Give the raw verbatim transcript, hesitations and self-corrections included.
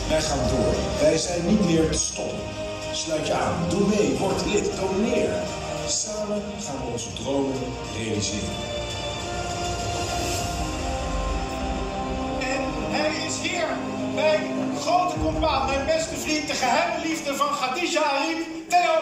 Wij gaan door. Wij zijn niet meer te stoppen. Sluit je aan. Doe mee. Word lid. Doneer. Samen gaan we onze dromen realiseren. En hij is hier. Mijn grote compaan, mijn beste vriend, de geheime liefde van Khadija Arif, Theo